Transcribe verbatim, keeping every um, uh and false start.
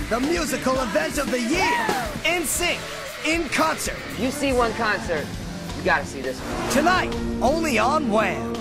the musical event of the year. N Sync, in concert. You see one concert, you gotta see this one. Tonight, only on Wham!